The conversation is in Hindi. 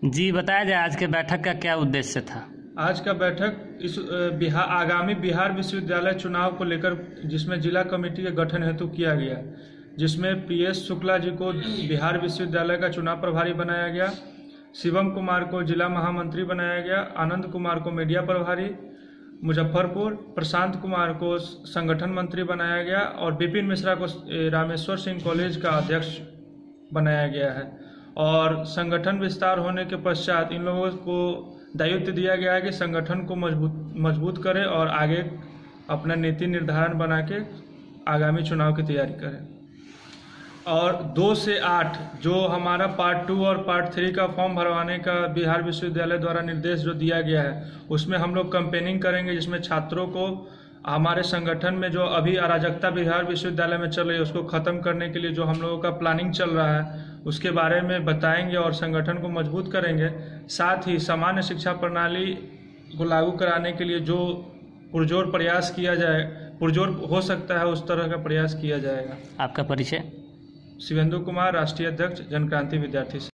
जी बताया जाए, आज के बैठक का क्या उद्देश्य था? आज का बैठक इस आगामी बिहार विश्वविद्यालय चुनाव को लेकर, जिसमें जिला कमेटी के गठन हेतु किया गया, जिसमें PS शुक्ला जी को बिहार विश्वविद्यालय का चुनाव प्रभारी बनाया गया, शिवम कुमार को जिला महामंत्री बनाया गया, आनंद कुमार को मीडिया प्रभारी मुजफ्फरपुर, प्रशांत कुमार को संगठन मंत्री बनाया गया और विपिन मिश्रा को रामेश्वर सिंह कॉलेज का अध्यक्ष बनाया गया है। और संगठन विस्तार होने के पश्चात इन लोगों को दायित्व दिया गया है कि संगठन को मजबूत करें और आगे अपना नीति निर्धारण बना के आगामी चुनाव की तैयारी करें। और 2 से 8 जो हमारा पार्ट 2 और पार्ट 3 का फॉर्म भरवाने का बिहार विश्वविद्यालय द्वारा निर्देश जो दिया गया है, उसमें हम लोग कैंपेनिंग करेंगे, जिसमें छात्रों को हमारे संगठन में जो अभी अराजकता बिहार विश्वविद्यालय में चल रही है उसको ख़त्म करने के लिए जो हम लोगों का प्लानिंग चल रहा है उसके बारे में बताएंगे और संगठन को मजबूत करेंगे। साथ ही सामान्य शिक्षा प्रणाली को लागू कराने के लिए जो पुरजोर प्रयास किया जाए, पुरजोर हो सकता है उस तरह का प्रयास किया जाएगा। आपका परिचय? शिवेंदु कुमार, राष्ट्रीय अध्यक्ष जनक्रांति विद्यार्थी।